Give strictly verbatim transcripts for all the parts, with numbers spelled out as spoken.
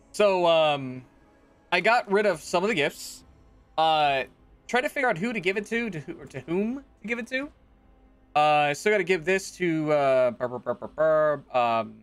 So, um, I got rid of some of the gifts. Uh, try to figure out who to give it to, to who, or to whom to give it to. Uh, I still got to give this to uh, burr, burr, burr, burr, burr, um,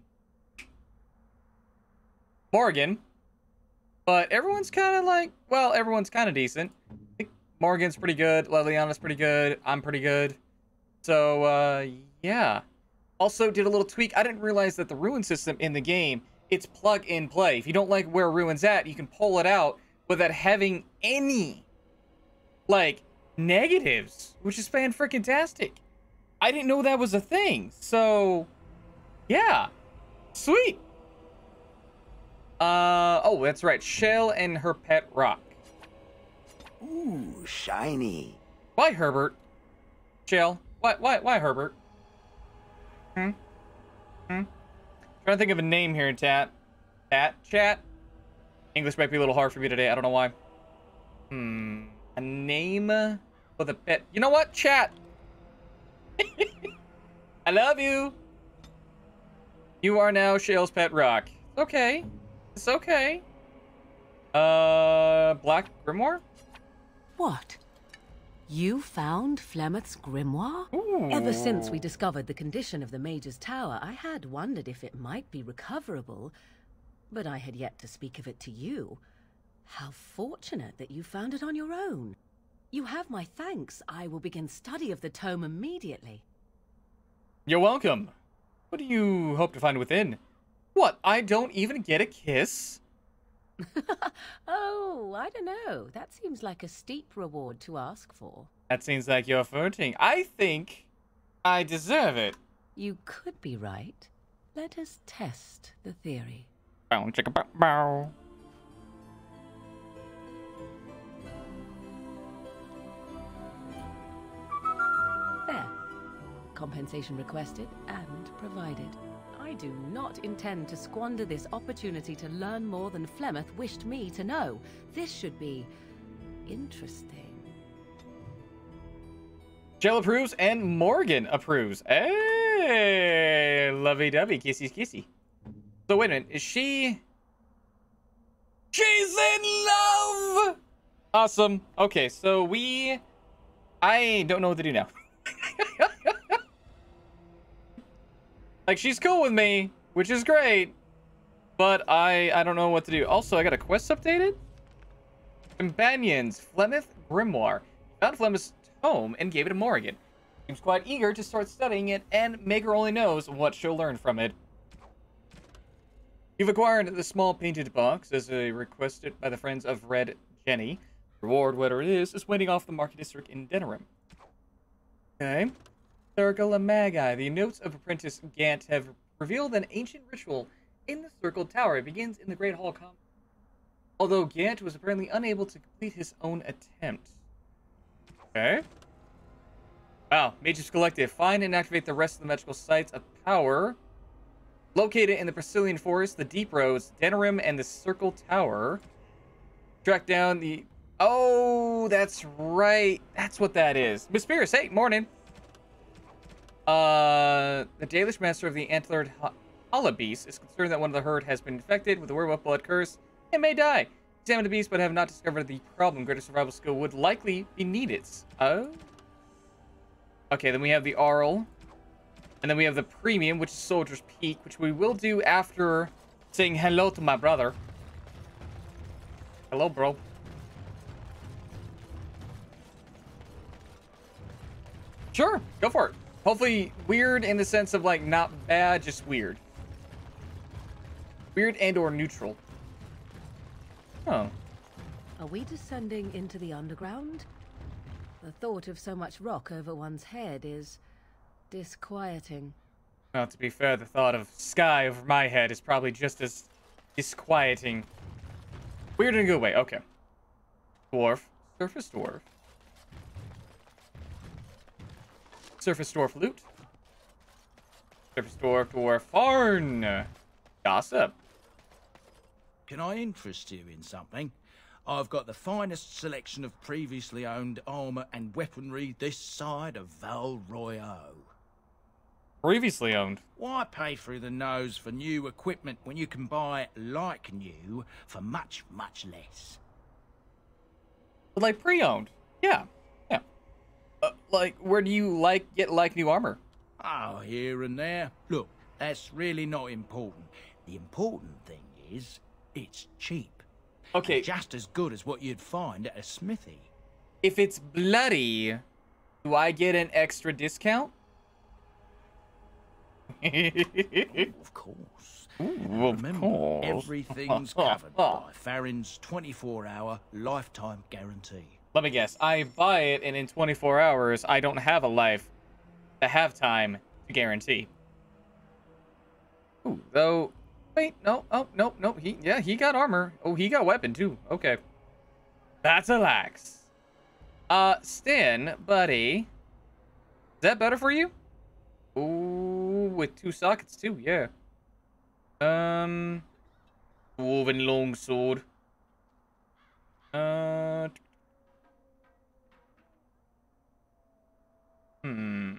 Morgan. But everyone's kind of like, well, everyone's kind of decent. I think Morgan's pretty good. Leliana's pretty good. I'm pretty good. So, uh, yeah. Also, did a little tweak. I didn't realize that the ruin system in the game, it's plug and play. If you don't like where ruin's at, you can pull it out without having any, like, negatives, which is fan-freaking-tastic. I didn't know that was a thing. So, yeah. Sweet. Uh, oh, that's right. Shell and her pet rock. Ooh, shiny. Why, Herbert? Shell, why, why, why, Herbert? Hmm? Hmm? Trying to think of a name here, Tat. Tat? Chat? English might be a little hard for me today. I don't know why. Hmm. A name with a pet. You know what? Chat. I love you. You are now Shell's pet rock. It's okay. It's okay. Uh, Black Grimoire? What? You found Flemeth's grimoire? Ooh. Ever since we discovered the condition of the Mage's Tower, I had wondered if it might be recoverable, but I had yet to speak of it to you. How fortunate that you found it on your own. You have my thanks. I will begin study of the tome immediately. You're welcome. What do you hope to find within? What, I don't even get a kiss? Oh, I don't know. That seems like a steep reward to ask for. That seems like you're flirting. I think I deserve it. You could be right. Let us test the theory. Bow, chicka, bow, bow. There. Compensation requested and provided. I do not intend to squander this opportunity to learn more than Flemeth wished me to know. This should be interesting. Jill approves and Morgan approves. Hey, lovey-dovey, kissy kissy. So wait a minute, is she... She's in love! Awesome. Okay, so we... I don't know what to do now. Like, she's cool with me, which is great, but I I don't know what to do. Also, I got a quest updated. Companions, Flemeth Grimoire. Found Flemeth's tome and gave it to Morgan. Seems quite eager to start studying it, and Maker only knows what she'll learn from it. You've acquired the small painted box as a requested by the friends of Red Jenny. Reward, whatever it is, is waiting off the market district in Denerim. Okay. Circle of Magi. The notes of Apprentice Gant have revealed an ancient ritual in the Circled Tower. It begins in the Great Hall Complex. Although Gant was apparently unable to complete his own attempt. Okay. Wow. Mages Collective. Find and activate the rest of the magical sites of power located in the Brazilian Forest, the Deep Roads, Denerim, and the Circle Tower. Track down the... Oh, that's right. That's what that is. Miss Pierce, hey, morning. Uh, the Dalish master of the antlered Hala beast is concerned that one of the herd has been infected with the werewolf blood curse and may die. Examine the beast, but have not discovered the problem. Greater survival skill would likely be needed. Oh. Okay, then we have the Arl. And then we have the Premium, which is Soldier's Peak, which we will do after saying hello to my brother. Hello, bro. Sure, go for it. Hopefully weird in the sense of, like, not bad, just weird. Weird and or neutral. Oh. Are we descending into the underground? The thought of so much rock over one's head is disquieting. Well, to be fair, the thought of sky over my head is probably just as disquieting. Weird in a good way, okay. Dwarf. Surface dwarf. Surface dwarf loot. Surface dwarf dwarf farn. Gossip. Can I interest you in something? I've got the finest selection of previously owned armor and weaponry this side of Val Royeaux. previously owned. Why pay through the nose for new equipment when you can buy it like new for much, much less? But like pre-owned. Yeah. Yeah. Uh, like, where do you like get like new armor? Oh, here and there. Look, that's really not important. The important thing is, it's cheap. Okay. And just as good as what you'd find at a smithy. If it's bloody, do I get an extra discount? Ooh, of course. Ooh, of Remember, course. everything's covered by Farron's twenty-four hour lifetime guarantee. Let me guess. I buy it, and in twenty-four hours, I don't have a life to have time to guarantee. Ooh, though. Wait, no, oh, no, no. He, yeah, he got armor. Oh, he got weapon too. Okay. That's a lax. Uh, Stin, buddy. Is that better for you? Ooh, with two sockets too, yeah. Um, woven longsword. Uh, hmm.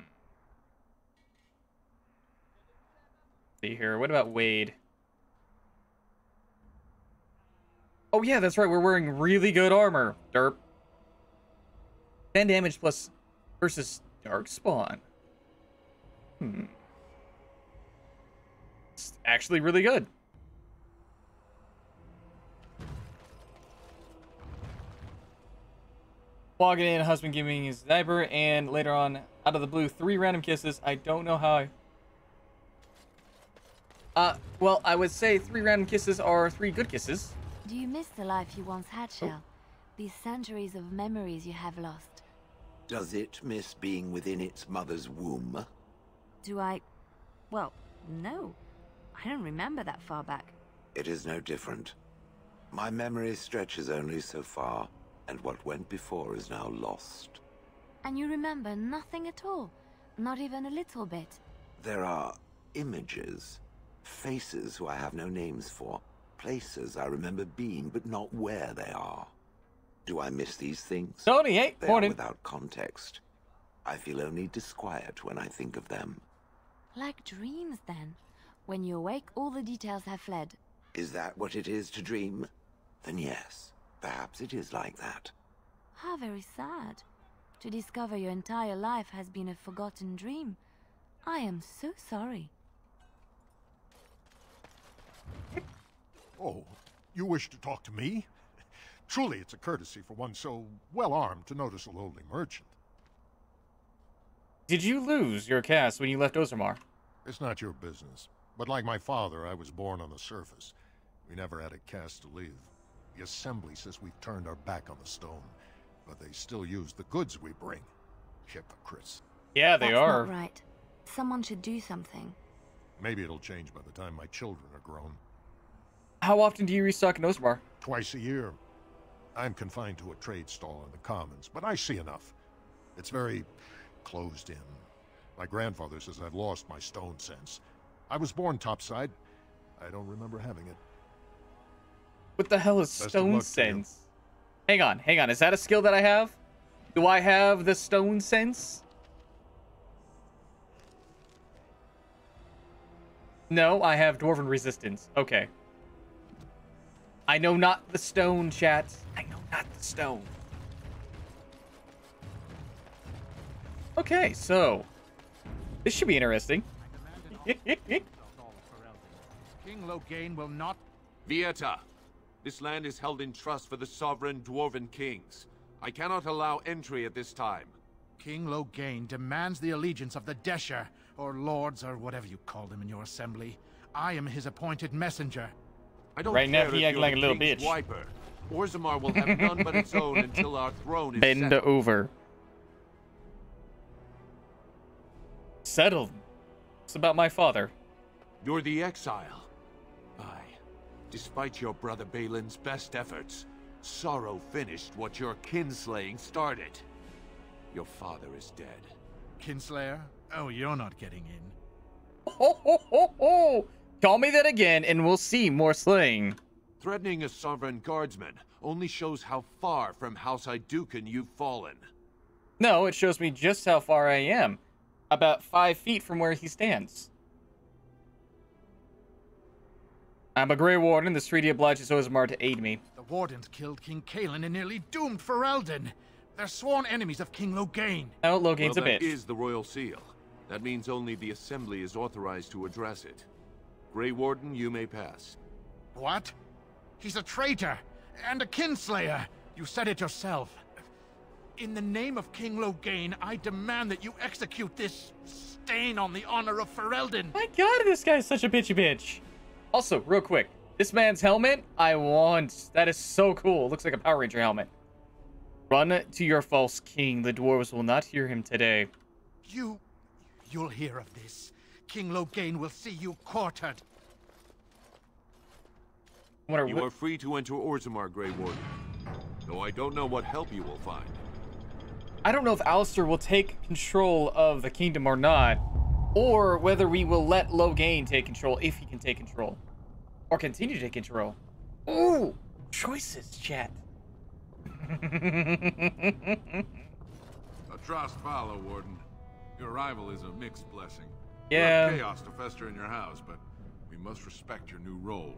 See here. What about Wade? Oh yeah, that's right. We're wearing really good armor. Derp. ten damage plus versus Darkspawn. Hmm. It's actually really good. Walking in, husband giving his diaper, and later on, out of the blue, three random kisses. I don't know how I... Uh, well, I would say three random kisses are three good kisses. Do you miss the life you once had, Shell? These centuries of memories you have lost. Does it miss being within its mother's womb? Do I... Well, no. I don't remember that far back. It is no different. My memory stretches only so far, and what went before is now lost. And you remember nothing at all? Not even a little bit? There are images, faces who I have no names for, places I remember being, but not where they are. Do I miss these things? Tony, hey, They morning. are without context. I feel only disquiet when I think of them. Like dreams, then. When you awake, all the details have fled. Is that what it is to dream? Then yes, perhaps it is like that. How very sad. To discover your entire life has been a forgotten dream. I am so sorry. Oh, you wish to talk to me? Truly, it's a courtesy for one so well-armed to notice a lowly merchant. Did you lose your cast when you left Ozarmar? It's not your business. But like my father, I was born on the surface. We never had a caste to leave. The Assembly says we've turned our back on the stone, but they still use the goods we bring. Hypocrites. Yeah, they That's are. not right. Someone should do something. Maybe it'll change by the time my children are grown. How often do you restock in Ozarmar? Twice a year. I'm confined to a trade stall in the Commons, but I see enough. It's very closed in. My grandfather says I've lost my stone sense. I was born topside. I don't remember having it. What the hell is Best of stone luck to you. sense? Hang on, hang on. Is that a skill that I have? Do I have the stone sense? No, I have dwarven resistance. Okay. I know not the stone, chat. I know not the stone. Okay, so this should be interesting. King Loghain will not... Vieta, this land is held in trust for the sovereign dwarven kings. I cannot allow entry at this time. King Loghain demands the allegiance of the Desher, or lords, or whatever you call them in your assembly. I am his appointed messenger. I don't Right now, care he if acting you're like the a little king's bitch. Wiper. Orzammar will have none but its own until our throne is Bend settled. over. Settled. It's about my father. You're the exile. Aye. Despite your brother Balin's best efforts, sorrow finished what your kinslaying started. Your father is dead. Kinslayer? Oh, you're not getting in. Ho ho ho ho! Call me that again, and we'll see more slaying. Threatening a sovereign guardsman only shows how far from House Idukan you've fallen. No, it shows me just how far I am. about five feet from where he stands. I'm a Grey Warden. This treaty obliges Orzammar to aid me. The Wardens killed King Cailan and nearly doomed Ferelden. They're sworn enemies of King Loghain. Oh, Loghain's well, a that bitch. is the royal seal. That means only the Assembly is authorized to address it. Grey Warden, you may pass. What? He's a traitor and a kinslayer. You said it yourself. In the name of King Loghain, I demand that you execute this stain on the honor of Ferelden. My god, this guy's such a bitchy bitch. Also, real quick, this man's helmet, I want. That is so cool. Looks like a Power Ranger helmet. Run to your false king. The dwarves will not hear him today. You... you'll hear of this. King Loghain will see you quartered. What are You are free to enter Orzammar, Grey Warden. Though I don't know what help you will find. I don't know if Alistair will take control of the kingdom or not. Or whether we will let Loghain take control, if he can take control. Or continue to take control. Ooh! Choices, chat. A trust follow, Warden. Your arrival is a mixed blessing. Yeah. You have chaos to fester in your house, but we must respect your new role.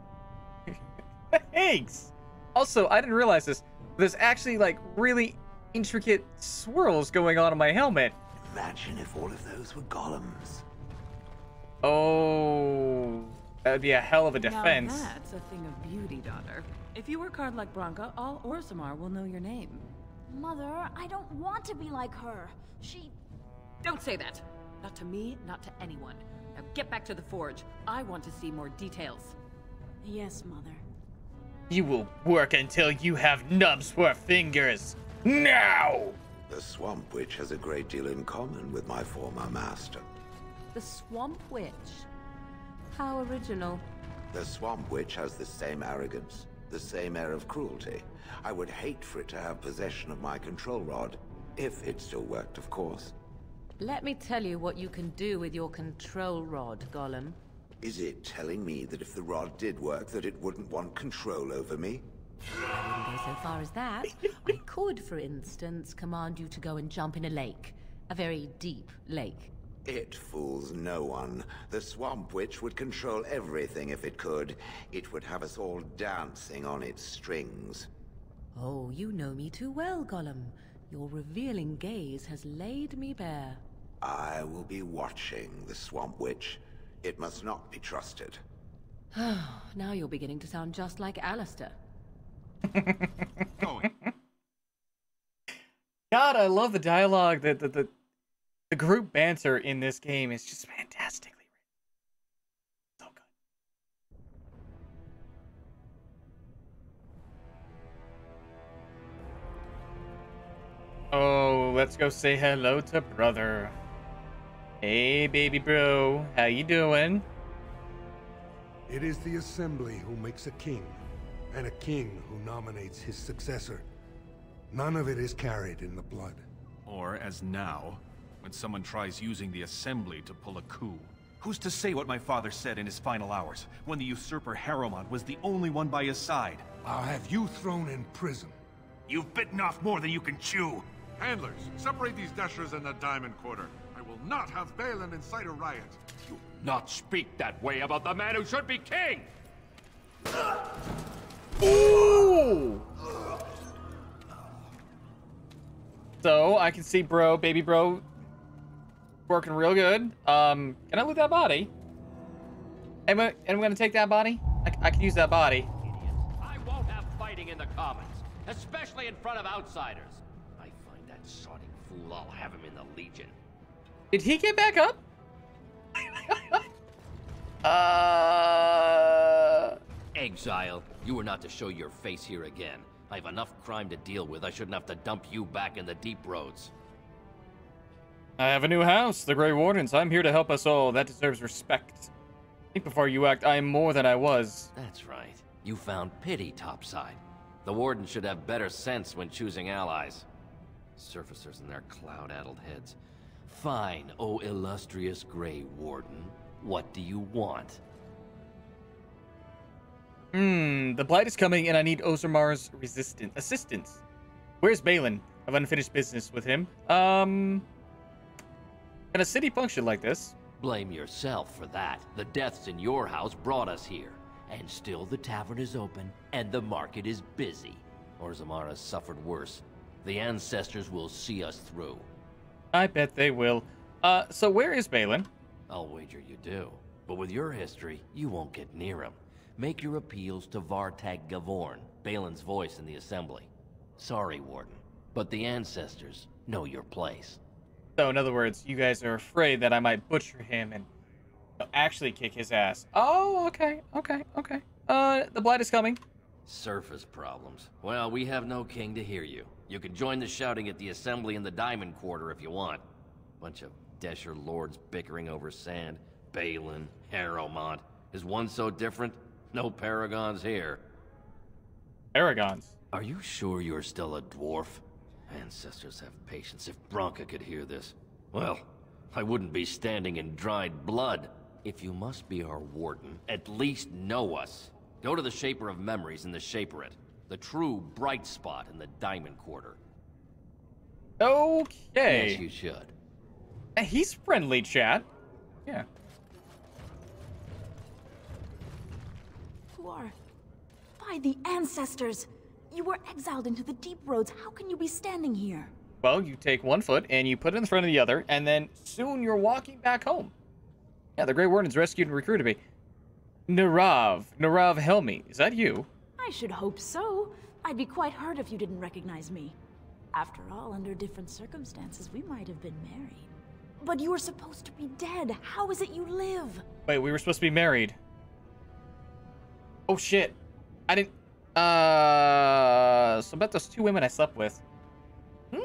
Thanks! Also, I didn't realize this. There's actually, like, really intricate swirls going on in my helmet. Imagine if all of those were golems. Oh... That would be a hell of a defense. Now that's a thing of beauty, daughter. If you work hard like Branka, all Orzammar will know your name. Mother, I don't want to be like her. She... Don't say that. Not to me, not to anyone. Now get back to the forge. I want to see more details. Yes, Mother. You will work until you have nubs for fingers. Now! The Swamp Witch has a great deal in common with my former master. The Swamp Witch? How original. The Swamp Witch has the same arrogance, the same air of cruelty. I would hate for it to have possession of my control rod. If it still worked, of course. Let me tell you what you can do with your control rod, Gollum. Is it telling me that if the rod did work, that it wouldn't want control over me? I wouldn't go so far as that. I could, for instance, command you to go and jump in a lake. A very deep lake. It fools no one. The Swamp Witch would control everything if it could. It would have us all dancing on its strings. Oh, you know me too well, Gollum. Your revealing gaze has laid me bare. I will be watching the Swamp Witch. It must not be trusted. Now you're beginning to sound just like Alistair. Going. God, I love the dialogue. The, the, the, the group banter in this game is just fantastically written. So good. Oh, let's go say hello to brother. Hey, baby bro. How you doing? It is the Assembly who makes a king, and a king who nominates his successor. None of it is carried in the blood. Or, as now, when someone tries using the Assembly to pull a coup. Who's to say what my father said in his final hours, when the usurper Harrowmont was the only one by his side? I'll have you thrown in prison. You've bitten off more than you can chew. Handlers, separate these Deshers in the Diamond Quarter. I will not have Balin incite a riot. You not speak that way about the man who should be king! Ooh! So, I can see bro, baby bro, working real good. Um, can I loot that body? Am I, am I gonna take that body? I, I can use that body. I won't have fighting in the Commons, especially in front of outsiders. I find that sodding fool, I'll have him in the Legion. Did he get back up? uh... Exile, you are not to show your face here again. I have enough crime to deal with. I shouldn't have to dump you back in the deep roads. I have a new house, the Grey Wardens. I'm here to help us all. That deserves respect. Think before you act. I am more than I was. That's right. You found pity topside. The Wardens should have better sense when choosing allies. Surfacers and their cloud-addled heads. Fine, oh illustrious Grey Warden. What do you want? Hmm, the Blight is coming and I need Orzammar's resistant assistance. Where's Balin? I've unfinished business with him. Um... Can a city function like this? Blame yourself for that. The deaths in your house brought us here. And still the tavern is open, and the market is busy. Orzammar suffered worse. The ancestors will see us through. I bet they will. Uh, so where is Balin? I'll wager you do. But with your history, you won't get near him. Make your appeals to Vartag Gavorn, Balin's voice in the Assembly. Sorry, Warden, but the ancestors know your place. So, in other words, you guys are afraid that I might butcher him and you know, actually kick his ass. Oh, okay, okay, okay. Uh, the Blight is coming. Surface problems. Well, we have no king to hear you. You can join the shouting at the Assembly in the Diamond Quarter if you want. Bunch of Desher lords bickering over sand. Balin, Harrowmont. Is one so different? No paragons here. Paragons? Are you sure you're still a dwarf? Ancestors have patience. If Branka could hear this, well, I wouldn't be standing in dried blood. If you must be our warden, at least know us. Go to the Shaper of Memories in the Shaperate, the true bright spot in the Diamond Quarter. Okay. Yes, you should. He's friendly, chat. Yeah. Who are? By the ancestors! You were exiled into the deep roads. How can you be standing here? Well, you take one foot and you put it in front of the other, and then soon you're walking back home. Yeah, the Grey Warden's rescued and recruited me. Narav. Narav Helmi. Is that you? I should hope so. I'd be quite hurt if you didn't recognize me. After all, under different circumstances, we might have been married. But you were supposed to be dead. How is it you live? Wait, we were supposed to be married. Oh, shit. I didn't... Uh... So about those two women I slept with. Hmm?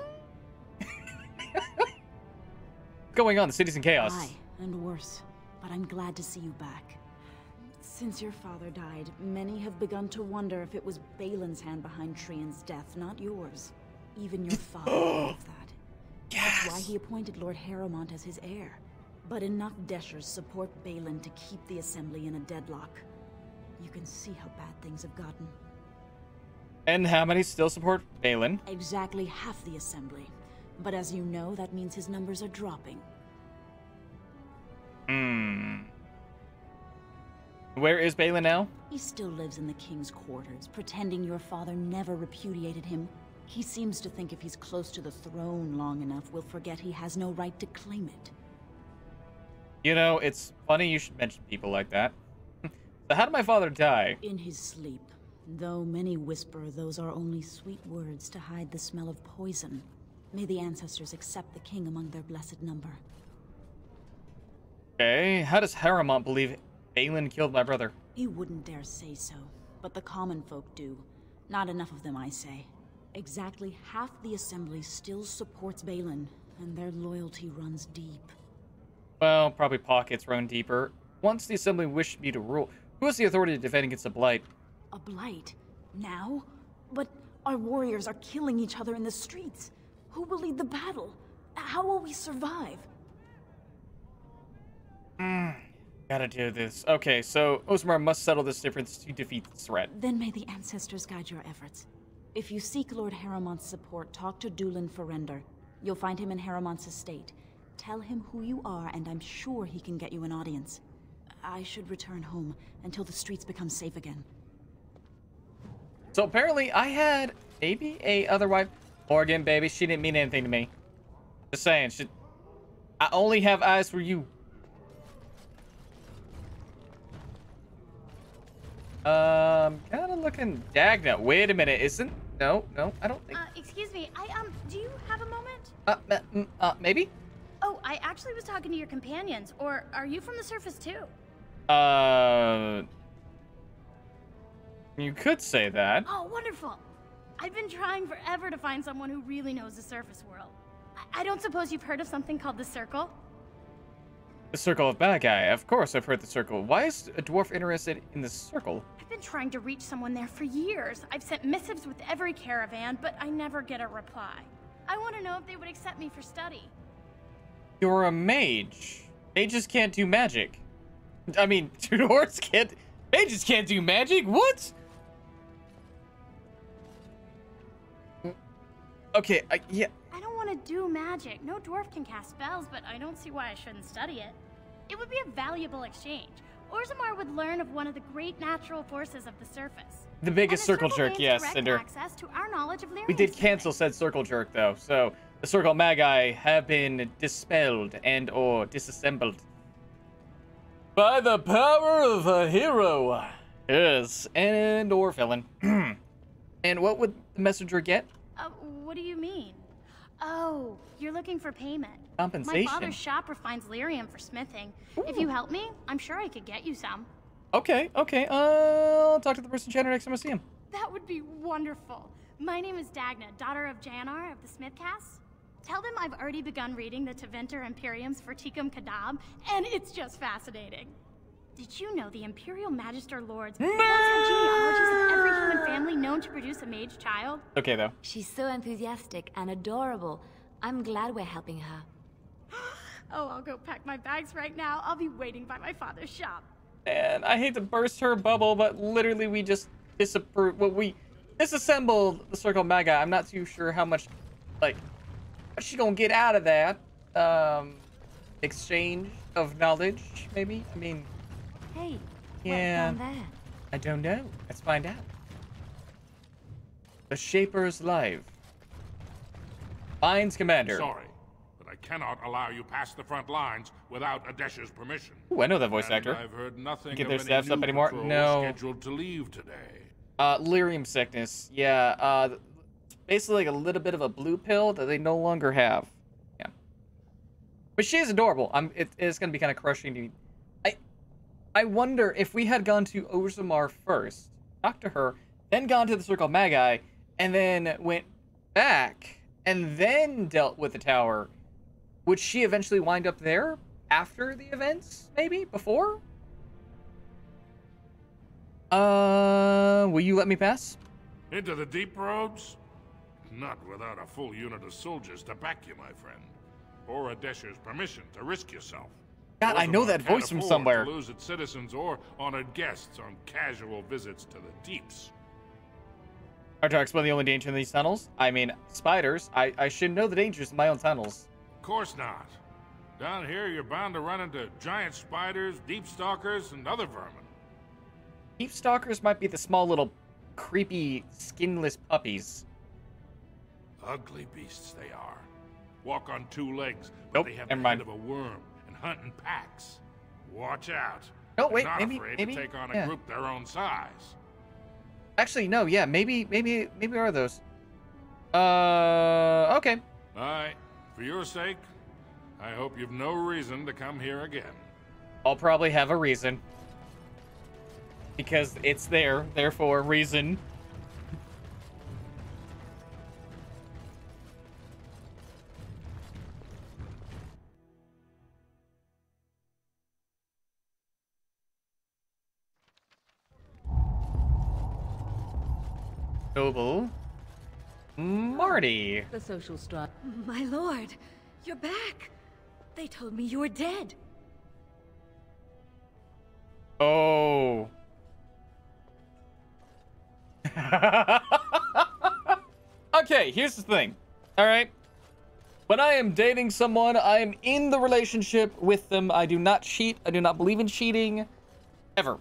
What's going on? The city's in chaos. Aye, and worse. But I'm glad to see you back. Since your father died, many have begun to wonder if it was Balin's hand behind Trian's death, not yours. Even your father believed that. Yes. That's why he appointed Lord Harrowmont as his heir. But enough Deshers support Balin to keep the Assembly in a deadlock. You can see how bad things have gotten. And how many still support Balin? Exactly half the Assembly. But as you know, that means his numbers are dropping. Hmm. Where is Balin now? He still lives in the King's quarters, pretending your father never repudiated him. He seems to think if he's close to the throne long enough, we'll forget he has no right to claim it. You know, it's funny you should mention people like that. So how did my father die? In his sleep. Though many whisper those are only sweet words to hide the smell of poison. May the ancestors accept the king among their blessed number. Okay, how does Harrowmont believe Balin killed my brother? You wouldn't dare say so, but the common folk do. Not enough of them, I say. Exactly half the Assembly still supports Balin, and their loyalty runs deep. Well, probably pockets run deeper. Once the Assembly wished me to rule, who has the authority to defend against the Blight? A Blight? Now? But our warriors are killing each other in the streets. Who will lead the battle? How will we survive? Hmm. Gotta do this. Okay, so Orzammar must settle this difference to defeat the threat. Then may the ancestors guide your efforts. If you seek Lord Harrowmont's support, talk to Dulin Ferender. You'll find him in Harrowmont's estate. Tell him who you are, and I'm sure he can get you an audience. I should return home until the streets become safe again. So apparently I had maybe a other wife. Morgan, baby, she didn't mean anything to me. Just saying, she... I only have eyes for you. Um, kind of looking Dagna. Wait a minute, isn't... No, no, I don't think... Uh, excuse me, I, um, do you have a moment? Uh, uh, uh, maybe? Oh, I actually was talking to your companions, or are you from the surface too? Uh... You could say that. Oh, wonderful. I've been trying forever to find someone who really knows the surface world. I, I don't suppose you've heard of something called the Circle? The Circle of Bad Guy. Of course I've heard the Circle. Why is a dwarf interested in the Circle? I've been trying to reach someone there for years. I've sent missives with every caravan, but I never get a reply. I want to know if they would accept me for study. You're a mage. Mages can't do magic. I mean, dwarves can't... Mages can't do magic? What? I Okay, uh, yeah. I don't want to do magic. No dwarf can cast spells, but I don't see why I shouldn't study it. It would be a valuable exchange. Orzammar would learn of one of the great natural forces of the surface. The biggest circle, circle jerk, yes, direct Cinder. access to our knowledge of We did Lyrium cancel said circle jerk, though, so the circle magi have been dispelled and or disassembled by the power of a hero. Yes, and or villain. And what would the messenger get? Uh, what do you mean? Oh, you're looking for payment. Compensation. My father's shop refines lyrium for smithing. Ooh. If you help me, I'm sure I could get you some. Okay, okay. Uh, I'll talk to the person chatting next time I see him. That would be wonderful. My name is Dagna, daughter of Janar of the Smithcast. Tell them I've already begun reading the Tevinter Imperium's Verticum Kadab, and it's just fascinating. Did you know the Imperial Magister Lords once had genealogies of every human family known to produce a mage child? Okay, though. She's so enthusiastic and adorable. I'm glad we're helping her. Oh, I'll go pack my bags right now. I'll be waiting by my father's shop. And I hate to burst her bubble, but literally we just disapprove. Well, we disassembled the Circle Magi. I'm not too sure how much, like, what she gonna get out of that. Um, exchange of knowledge, maybe? I mean... Hey, yeah, what's down there? I don't know. Let's find out. The Shaper's Live. Lines Commander. Sorry, but I cannot allow you past the front lines without Adesha's permission. Ooh, I know that voice and actor. I've heard nothing Get of their any staffs up new anymore? patrols No. scheduled to leave today. Uh, lyrium sickness. Yeah, uh, basically like a little bit of a blue pill that they no longer have. Yeah. But she is adorable. I'm, it, it's going to be kind of crushing to me. I, I wonder if we had gone to Orzammar first, talked to her, then gone to the Circle Magi, and then went back, and then dealt with the tower, would she eventually wind up there after the events, maybe? Before? Uh, will you let me pass? Into the deep roads? Not without a full unit of soldiers to back you, my friend. Or Adesha's permission to risk yourself. God, I know that Orzammar can't voice from afford somewhere. To lose its citizens or honored guests on casual visits to the deeps. Are to explain the only danger in these tunnels? I mean, spiders. I, I should know the dangers in my own tunnels. Of course not. Down here, you're bound to run into giant spiders, deep stalkers, and other vermin. Deep stalkers might be the small little creepy skinless puppies. Ugly beasts they are. Walk on two legs, but Nope, they have never the head mind. of a worm and hunt in packs. Watch out. No, They're wait, not maybe- afraid maybe- to take on a yeah. group their own size. Actually, no, yeah, maybe, maybe, maybe are those. Uh, okay. Aye, for your sake, I hope you've no reason to come here again. I'll probably have a reason. Because it's there, therefore, reason. Noble. Marty. The social strut. My lord, you're back. They told me you were dead. Oh. Okay, here's the thing. All right. When I am dating someone, I am in the relationship with them. I do not cheat. I do not believe in cheating. Ever.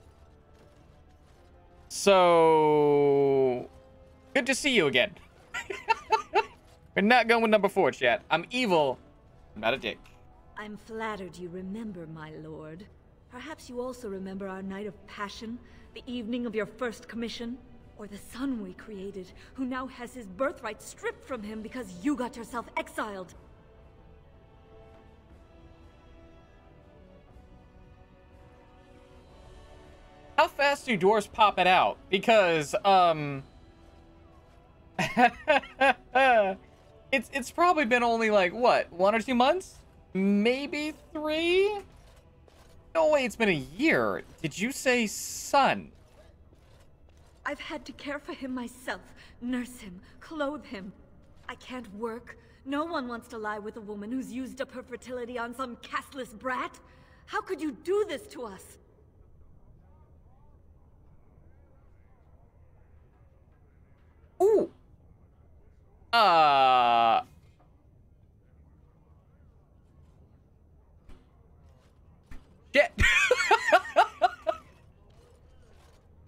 So, good to see you again. We're not going with number four, chat. I'm evil. I'm not a dick. I'm flattered you remember, my lord. Perhaps you also remember our night of passion, the evening of your first commission, or the son we created, who now has his birthright stripped from him because you got yourself exiled. How fast do dwarves pop it out? Because, um... it's it's probably been only, like, what? One or two months? Maybe three? No way, it's been a year. Did you say son? I've had to care for him myself, nurse him, clothe him. I can't work. No one wants to lie with a woman who's used up her fertility on some castless brat. How could you do this to us? Ooh. Uh...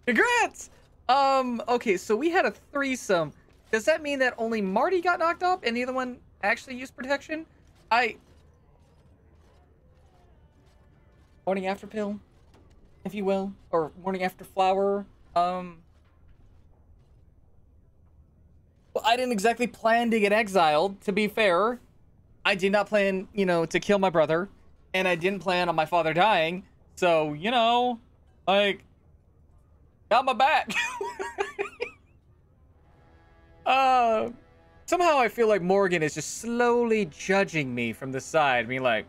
Congrats! Um, okay, so we had a threesome. Does that mean that only Marty got knocked up and the other one actually used protection? I... Morning after pill, if you will. Or morning after flower. Um... Well, I didn't exactly plan to get exiled, to be fair. I did not plan, you know, to kill my brother. And I didn't plan on my father dying. So, you know, like, got my back. uh, somehow I feel like Morgan is just slowly judging me from the side. Being like,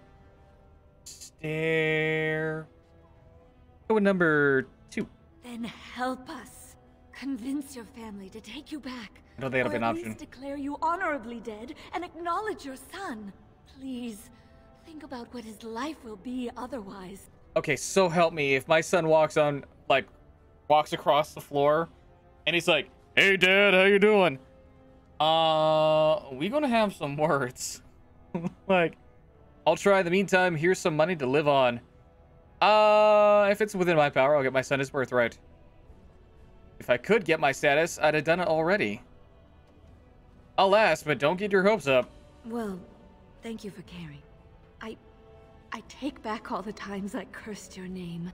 stare. Go with number two. Then help us. Convince your family to take you back. I don't think that'll be an or at option. least declare you honorably dead and acknowledge your son. Please, think about what his life will be otherwise. Okay, so help me. If my son walks on, like, walks across the floor, and he's like, "Hey, Dad, how you doing?" Uh, we gonna have some words. Like, I'll try. In the meantime, here's some money to live on. Uh, if it's within my power, I'll get my son his birthright. If I could get my status, I'd have done it already. I'll ask, but don't get your hopes up. Well, thank you for caring. I... I take back all the times I cursed your name.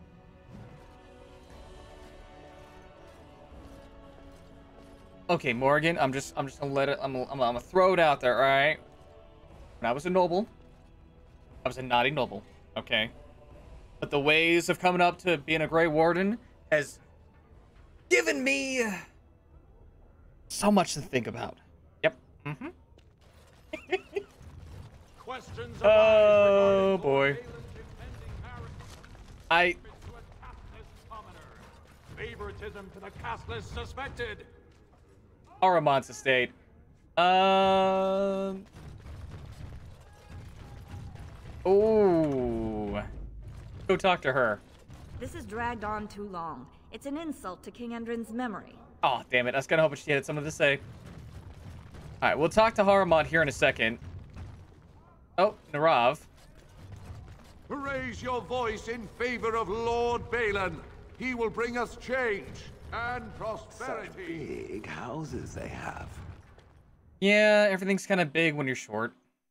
Okay, Morgan, I'm just, I'm just gonna let it, I'm, I'm, I'm gonna throw it out there, all right? When I was a noble, I was a naughty noble, okay? But the ways of coming up to being a Grey Warden has given me so much to think about. Yep. Mm-hmm. Questions Oh boy. I. Favoritism to the castless suspected. Aramont's estate. Um. Oh. Go talk to her. This has dragged on too long. It's an insult to King Endrin's memory. Oh, damn it. I was kind of hoping she had something to say. All right, we'll talk to Haramont here in a second. Oh, Narav. Raise your voice in favor of Lord Balin. He will bring us change and prosperity. Such big houses they have. Yeah, everything's kind of big when you're short.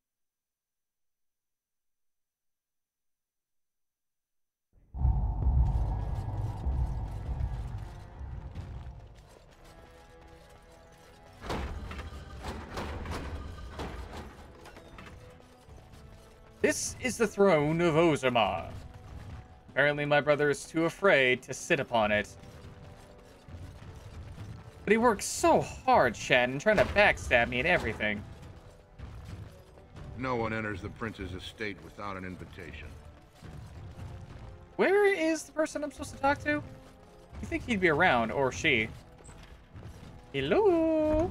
This is the throne of Ozamar. Apparently my brother is too afraid to sit upon it. But he works so hard, Shannon, trying to backstab me and everything. No one enters the prince's estate without an invitation. Where is the person I'm supposed to talk to? You think he'd be around, or she? Hello?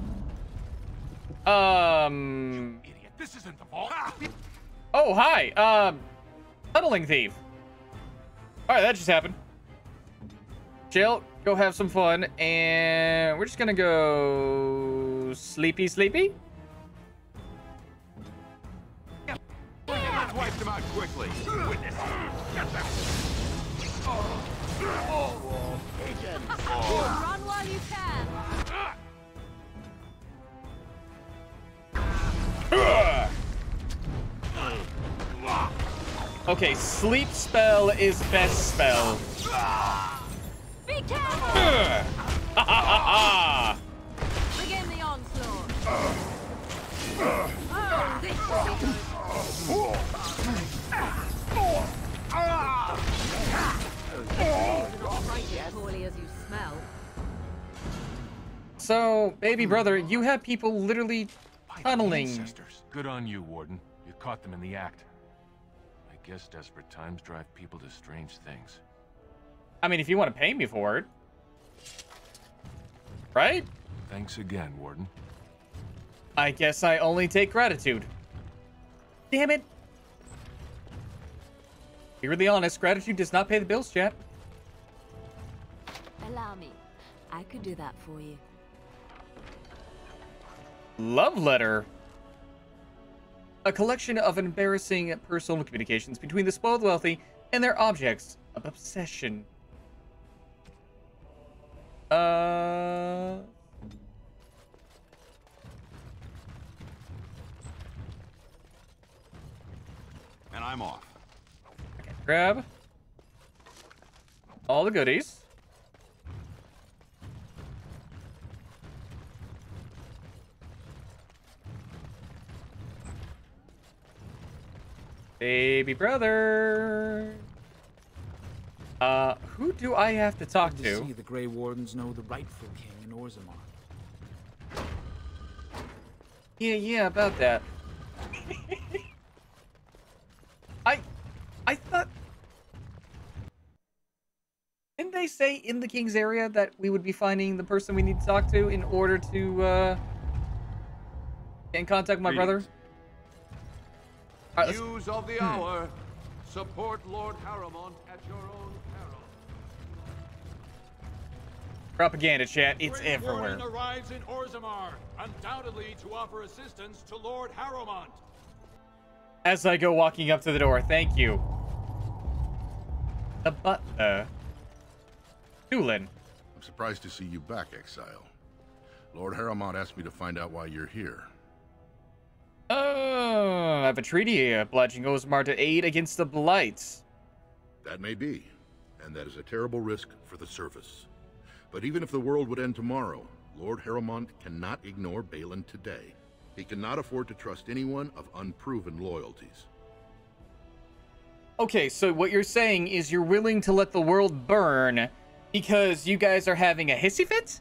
Um... Idiot, this isn't the vault. Oh, hi. Um, Cuddling Thief. Alright, that just happened. Chill, go have some fun, and we're just gonna go... Sleepy, sleepy? Let's wipe them out quickly. Witness. Get them. Oh. Oh. Agent. Oh. Run while you can. Okay, sleep spell is best spell. Be careful! Begin the onslaught. Oh, this will be as poorly as you smell. So, baby brother, you have people literally tunneling. Good on you, Warden. You caught them in the act. I guess desperate times drive people to strange things. I mean, if you want to pay me for it. Right? Thanks again, Warden. I guess I only take gratitude. Damn it. Be really honest, gratitude does not pay the bills, chat. Allow me. I could do that for you. Love letter. A collection of embarrassing personal communications between the spoiled wealthy and their objects of obsession. Uh... And I'm off. Okay, grab all the goodies. Baby brother. Uh, who do I have to talk Good to? See, the Grey Wardens know the rightful king in Orzammar. Yeah, yeah, about that. I, I thought, didn't they say in the king's area that we would be finding the person we need to talk to in order to uh, get in contact with my brother? All right, let's- News of the Hmm. hour. Support Lord Harrowmont at your own peril. Propaganda chat, it's Grey everywhere. Warden arrives in Orzammar, undoubtedly to offer assistance to Lord Harrowmont. As I go walking up to the door, thank you. The butler. Doolin. I'm surprised to see you back, Exile. Lord Harrowmont asked me to find out why you're here. Oh, I have a treaty obliging Orzammar to aid against the Blights. That may be, and that is a terrible risk for the surface. But even if the world would end tomorrow, Lord Harrowmont cannot ignore Balin today. He cannot afford to trust anyone of unproven loyalties. Okay, so what you're saying is you're willing to let the world burn because you guys are having a hissy fit?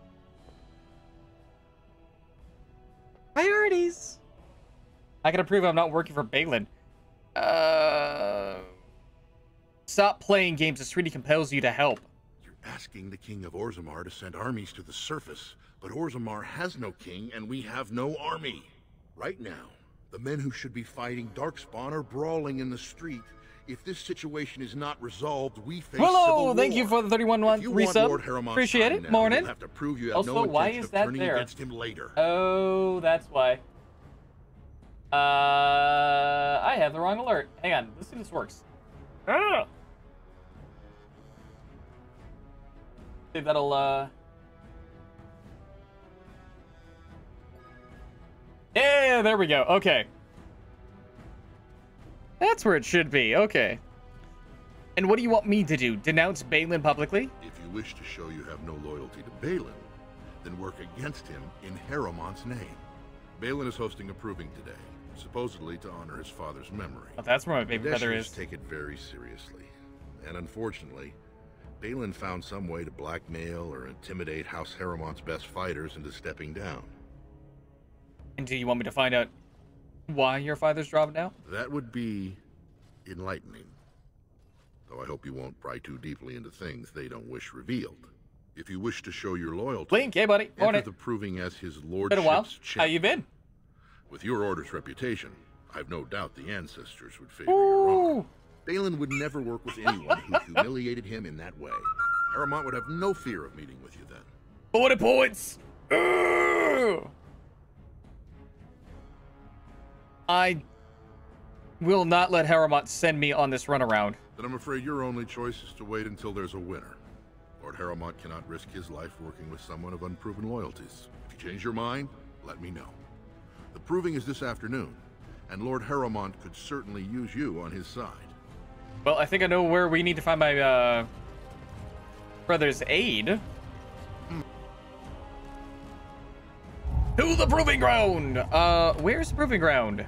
Priorities. I gotta prove I'm not working for Balin. Uh, stop playing games. This treaty compels you to help. You're asking the King of Orzammar to send armies to the surface, but Orzammar has no king and we have no army. Right now, the men who should be fighting Darkspawn are brawling in the street. If this situation is not resolved, we face civil Hello, war. thank you for the thirty-one month If you want resub. Lord Harrowmont's Appreciate time it. now, Morning. you'll have to prove you have Also, no why intention is of that turning there? against him later. Oh, that's why. Uh, I have the wrong alert. Hang on, let's see if this works. Ah! See if that'll, uh... Yeah, there we go. Okay. That's where it should be. Okay. And what do you want me to do? Denounce Balin publicly? If you wish to show you have no loyalty to Balin, then work against him in Harrowmont's name. Balin is hosting a proving today, supposedly to honor his father's memory. Oh, that's where my baby brother Deshers is. take it very seriously. And unfortunately, Balin found some way to blackmail or intimidate House Harrowmont's best fighters into stepping down. And do you want me to find out why your father's dropping out? That would be enlightening. Though I hope you won't pry too deeply into things they don't wish revealed. If you wish to show your loyalty, Blink, hey buddy. enter Morning. the proving as his Been a lordship's while. champ. How you been? With your order's reputation, I've no doubt the ancestors would favor your honor. Balin would never work with anyone who humiliated him in that way. Harrowmont would have no fear of meeting with you then. forty points! Ugh. I will not let Harrowmont send me on this runaround. Then I'm afraid your only choice is to wait until there's a winner. Lord Harrowmont cannot risk his life working with someone of unproven loyalties. If you change your mind, let me know. The proving is this afternoon, and Lord Harrowmont could certainly use you on his side. Well, I think I know where we need to find my uh, brother's aid. To the proving ground! Uh, where's the proving ground?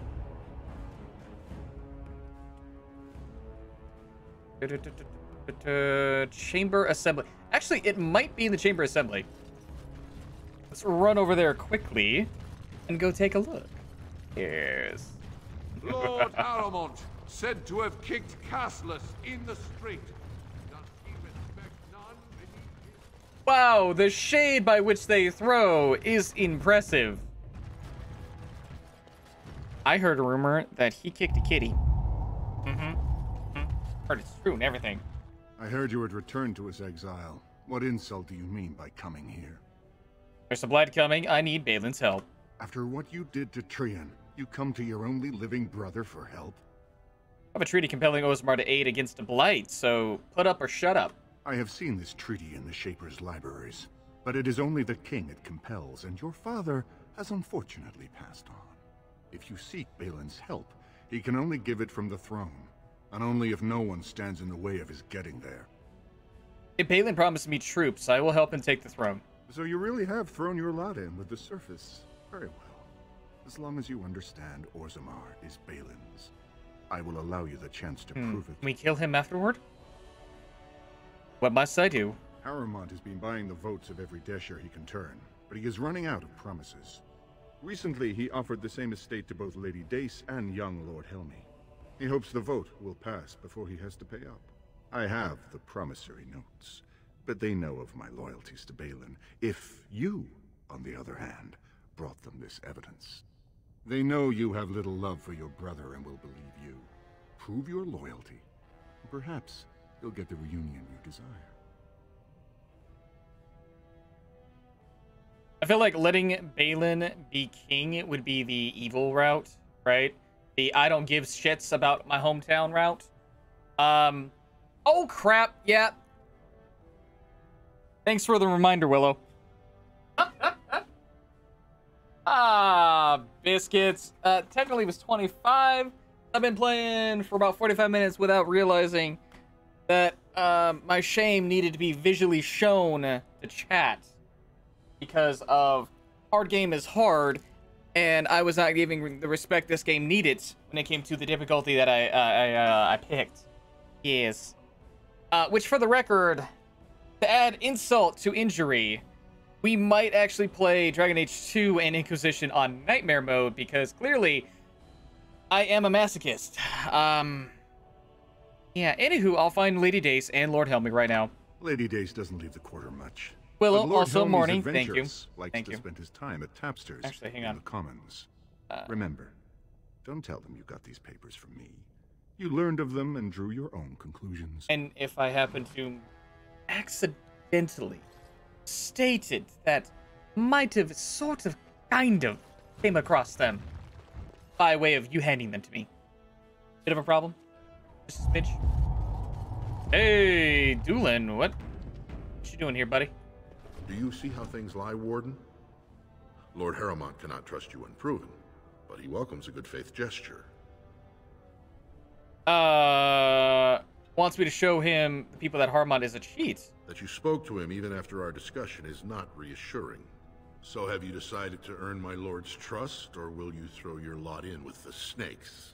Chamber assembly. Actually, it might be in the chamber assembly. Let's run over there quickly and go take a look. Yes. Lord Harrowmont, said to have kicked Castless in the street. Does he respect none beneath his... Wow, the shade by which they throw is impressive. I heard a rumor that he kicked a kitty. Mm-hmm. Heard it's true and everything. I heard you had returned to his exile. What insult do you mean by coming here? There's a blight coming. I need Balin's help. After what you did to Trian, you come to your only living brother for help? I have a treaty compelling Orzammar to aid against a blight, so put up or shut up. I have seen this treaty in the Shaper's libraries. But it is only the king it compels, and your father has unfortunately passed on. If you seek Balin's help, he can only give it from the throne, and only if no one stands in the way of his getting there. If Balin promised me troops, I will help him take the throne. So you really have thrown your lot in with the surface. Very well. As long as you understand Orzammar is Balin's, I will allow you the chance to Hmm. prove it. Can we kill him afterward? What must I do? Harrowmont has been buying the votes of every Desher he can turn, but he is running out of promises. Recently, he offered the same estate to both Lady Dace and young Lord Helmy. He hopes the vote will pass before he has to pay up. I have the promissory notes, but they know of my loyalties to Balin. If you, on the other hand, brought them this evidence, they know you have little love for your brother and will believe you. Prove your loyalty, and perhaps you'll get the reunion you desire. I feel like letting Balin be king would be the evil route, right? The I don't give shits about my hometown route. Um, oh crap, yeah. Thanks for the reminder, Willow. Ah, biscuits. Uh, technically it was twenty-five. I've been playing for about forty-five minutes without realizing that um, my shame needed to be visually shown to chat because of hard game is hard, and I was not giving the respect this game needed when it came to the difficulty that I uh, I, uh, I picked. Yes. Uh, which, for the record, to add insult to injury, we might actually play Dragon Age two and Inquisition on Nightmare mode, because clearly I am a masochist. Um, yeah, anywho, I'll find Lady Dace and Lord Helmy right now. Lady Dace doesn't leave the quarter much. Willow, But Lord also Helmy's morning. Thank you. adventurous, likes Thank to you. spend his time at Tapster's Actually, hang in on. the Commons. Uh, Remember, don't tell them you got these papers from me. You learned of them and drew your own conclusions. And if I happen to accidentally stated that might have sort of kind of came across them by way of you handing them to me. Bit of a problem? Just a smidge? Hey, Doolin, what? What you doing here, buddy? Do you see how things lie, Warden? Lord Harrowmont cannot trust you unproven, but he welcomes a good faith gesture. Uh, wants me to show him the people that Harmont is a cheat. That you spoke to him even after our discussion is not reassuring. So have you decided to earn my lord's trust, or will you throw your lot in with the snakes?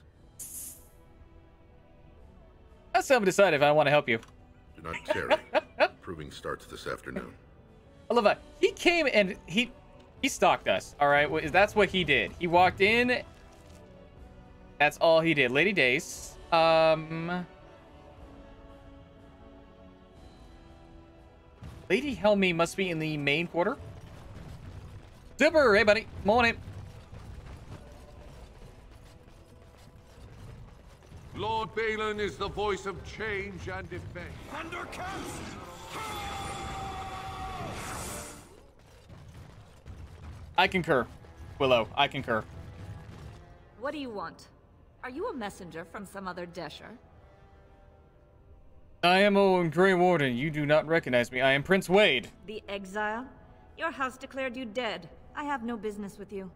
That's how I decide if I want to help you. Do not tarry. Proving starts this afternoon. I love that. He came and he he stalked us. All right, well, that's what he did. He walked in. That's all he did. Lady Dace. Um, Lady Helmy must be in the main quarter. Super, hey buddy, morning. Lord Balin is the voice of change and defense. I concur, Willow. I concur. What do you want? Are you a messenger from some other Desher? I am Owen Grey Warden. You do not recognize me. I am Prince Wade. The exile? Your house declared you dead. I have no business with you.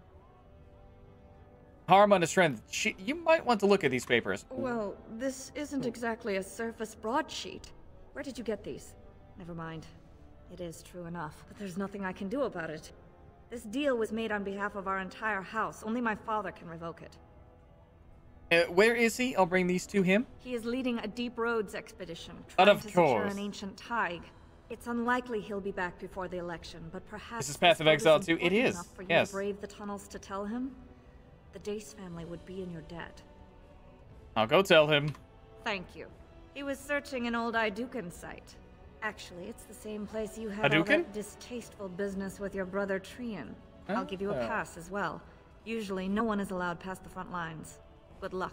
Harm on his strength. She, you might want to look at these papers. Well, this isn't exactly a surface broadsheet. Where did you get these? Never mind. It is true enough, but there's nothing I can do about it. This deal was made on behalf of our entire house. Only my father can revoke it. Uh, where is he? I'll bring these to him. He is leading a Deep Roads expedition, But trying of to secure course. an ancient Tig. It's unlikely he'll be back before the election, but perhaps This is Path of vote Exile too. It important is. enough for you Yes. to brave the tunnels to tell him. The Dace family would be in your debt. I'll go tell him. Thank you. He was searching an old Idukan site. Actually, it's the same place you had all Hadouken? that distasteful business with your brother Trian. I'll give you a Oh. pass as well. Usually, no one is allowed past the front lines. Good luck.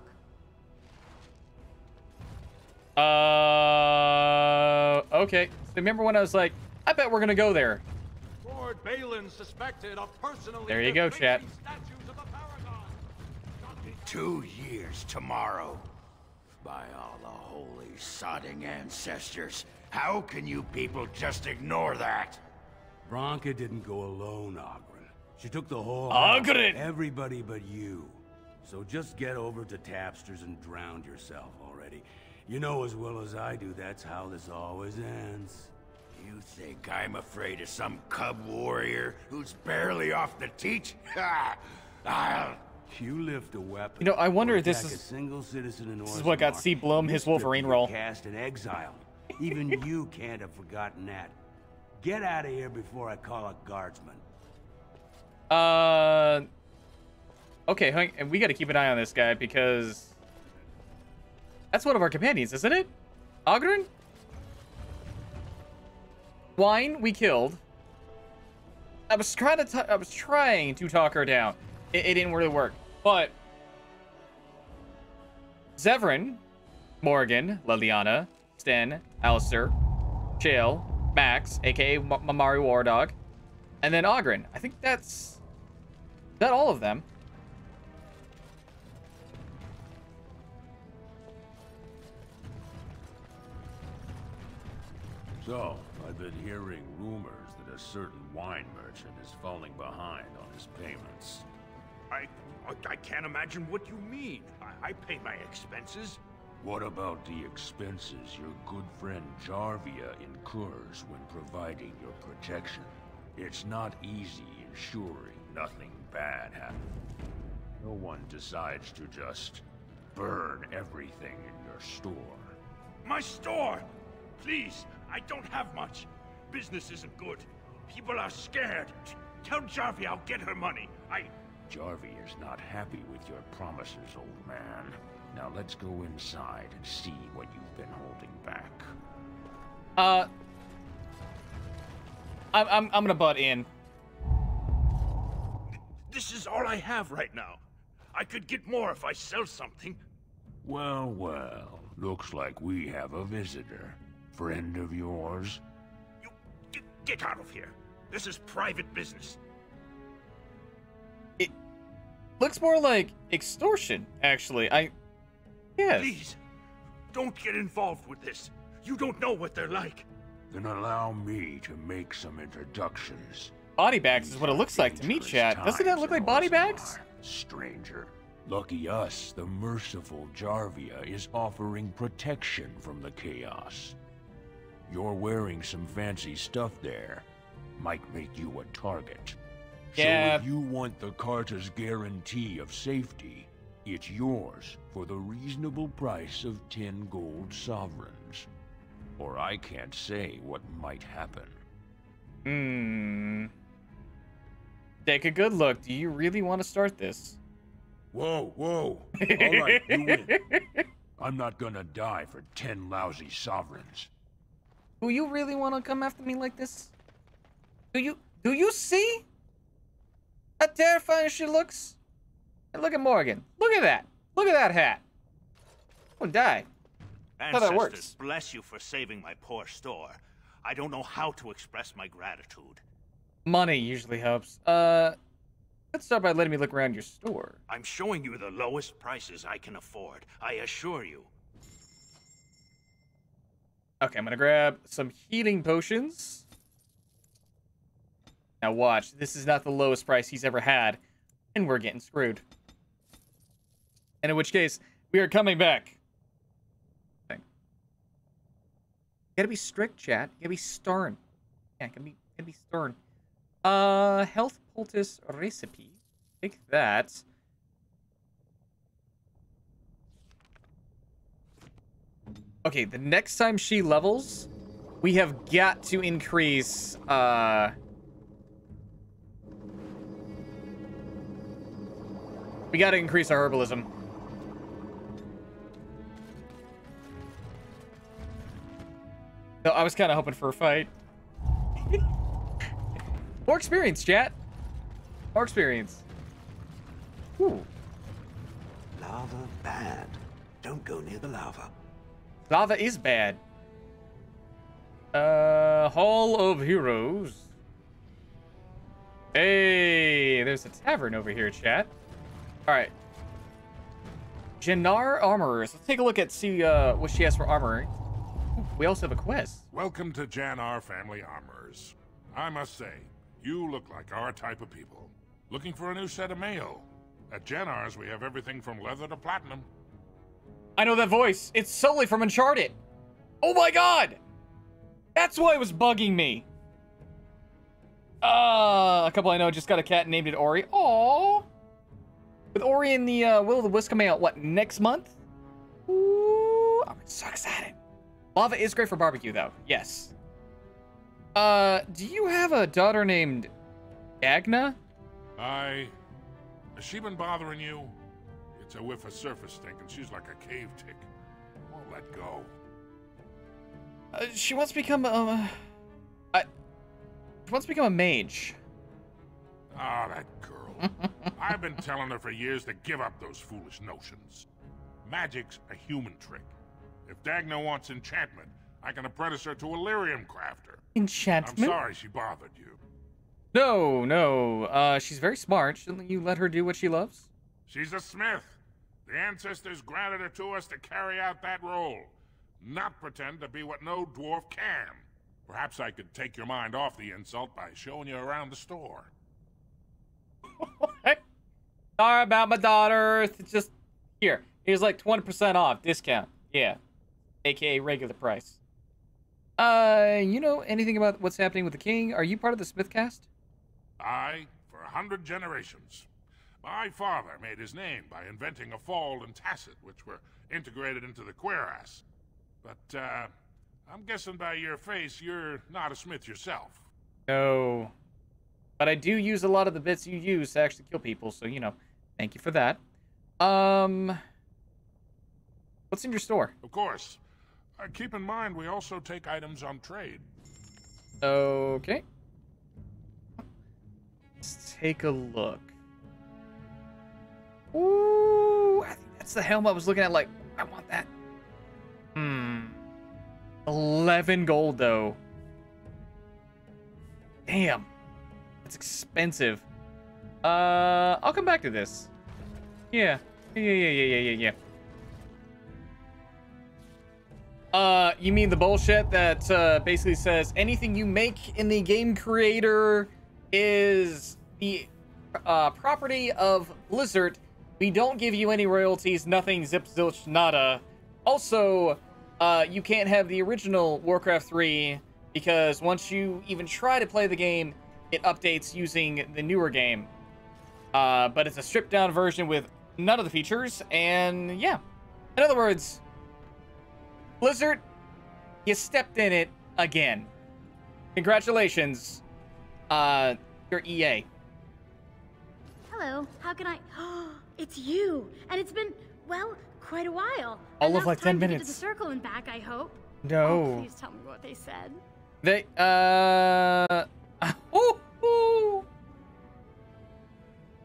Uh, okay. So remember when I was like, I bet we're gonna go there. Lord Balin suspected of personally There you go, chat. defacing statues of the Paragon. Two years tomorrow. By all the holy sodding ancestors, how can you people just ignore that? Bronca didn't go alone, Oghren. She took the whole Oghren! house, everybody but you. So just get over to Tapster's and drown yourself already. You know as well as I do that's how this always ends. You think I'm afraid of some cub warrior who's barely off the teat? Ha! I'll... You lift a weapon. You know, I wonder or if this attack is- a single citizen in this is what got Orzammar, C. Blum his you're Wolverine stripped role. of your caste and exiled. Even you can't have forgotten that. Get out of here before I call a guardsman. Uh. Okay, hang- and we got to keep an eye on this guy because that's one of our companions, isn't it? Oghren? Wine we killed. I was trying to. T I was trying to talk her down. It, it didn't really work. But Zevran, Morgan, Leliana, Sten, Alistair, Shale, Max, aka M Mamari War Dog, and then Oghren. I think that's is that all of them. So, I've been hearing rumors that a certain wine merchant is falling behind on his payments. I, I can't imagine what you mean. I, I pay my expenses. What about the expenses your good friend Jarvia incurs when providing your protection? It's not easy ensuring nothing bad happens. No one decides to just burn everything in your store. My store! Please, I don't have much. Business isn't good. People are scared. T tell Jarvia I'll get her money. I... Jarvia is not happy with your promises, old man. Now let's go inside and see what you've been holding back. Uh, I'm I'm I'm gonna butt in. This is all I have right now. I could get more if I sell something. Well, well, looks like we have a visitor. Friend of yours? You get, get out of here. This is private business. It looks more like extortion, actually. I yes. Please, don't get involved with this. You don't know what they're like. Then allow me to make some introductions. Body bags is what it looks like to me, chat. Doesn't that look like body bags? Stranger. Lucky us, the merciful Jarvia is offering protection from the chaos. You're wearing some fancy stuff there. Might make you a target. Yeah. So if you want the Carter's guarantee of safety, it's yours for the reasonable price of ten gold sovereigns. Or I can't say what might happen. Hmm. Take a good look. Do you really want to start this? Whoa, whoa. All right, you win. I'm not gonna die for ten lousy sovereigns. Do you really want to come after me like this? Do you do you see how terrifying she looks? And look at Morgan. Look at that. Look at that hat. I'm gonna die. That's how that works. Ancestors bless you for saving my poor store. I don't know how to express my gratitude. Money usually helps. Uh, let's start by letting me look around your store. I'm showing you the lowest prices I can afford. I assure you. Okay, I'm gonna grab some healing potions. Now watch, this is not the lowest price he's ever had, and we're getting screwed. And in which case, we are coming back. Okay. You gotta be strict, chat. You gotta be stern. Yeah, gotta be, gotta be stern. Uh, health poultice recipe. Take that. Okay, the next time she levels, we have got to increase, uh... we gotta increase our herbalism. So I was kind of hoping for a fight. More experience, chat. More experience. Ooh. Lava bad. Don't go near the lava. Lava is bad. Uh, Hall of Heroes. Hey, there's a tavern over here, chat. All right. Jannar Armorers. Let's take a look at see uh, what she has for armor. Ooh, we also have a quest. Welcome to Jannar Family Armorers. I must say, you look like our type of people. Looking for a new set of mail. At Janar's, we have everything from leather to platinum. I know that voice. It's Sully from Uncharted. Oh my god! That's why it was bugging me. Uh, a couple I know just got a cat and named it Ori. Aww. With Ori and the uh, Will of the Wisp coming out, what, next month? Ooh, I'm so excited. Lava is great for barbecue, though. Yes. Uh, do you have a daughter named Dagna? I... Has she been bothering you? It's a whiff of surface stink, and she's like a cave tick. Won't let go. Uh, she wants to become, uh... I... She wants to become a mage. Ah, that girl. I've been telling her for years to give up those foolish notions. Magic's a human trick. If Dagna wants enchantment, I can apprentice her to a lyrium crafter. Enchantment? I'm sorry she bothered you. No, no. Uh, she's very smart. Shouldn't you let her do what she loves? She's a smith. The ancestors granted her to us to carry out that role. Not pretend to be what no dwarf can. Perhaps I could take your mind off the insult by showing you around the store. Sorry about my daughter. It's just here. Here's like twenty percent off discount. Yeah. A K A regular price. Uh, you know anything about what's happening with the king? Are you part of the Smithcast? I, for a hundred generations. My father made his name by inventing a Fald and Tacit, which were integrated into the cuirass. But, uh, I'm guessing by your face, you're not a smith yourself. No. But I do use a lot of the bits you use to actually kill people, so, you know, thank you for that. Um, what's in your store? Of course. Uh, keep in mind, we also take items on trade. Okay. Let's take a look. Ooh, I think that's the helmet I was looking at, like, I want that. Hmm. eleven gold, though. Damn. That's expensive. Uh, I'll come back to this. Yeah. Yeah, yeah, yeah, yeah, yeah, yeah. Uh, you mean the bullshit that, uh, basically says anything you make in the game creator is the, uh, property of Blizzard. We don't give you any royalties, nothing, zip, zilch, nada. Also, uh, you can't have the original Warcraft three because once you even try to play the game, it updates using the newer game. Uh, but it's a stripped down version with none of the features, and yeah. In other words, Blizzard, you stepped in it again. Congratulations, uh, you're E A. Hello, how can I... It's you! And it's been, well, quite a while. All of like ten Enough time to get minutes. to the circle and back, I hope. No. Oh, please tell me what they said. They, uh...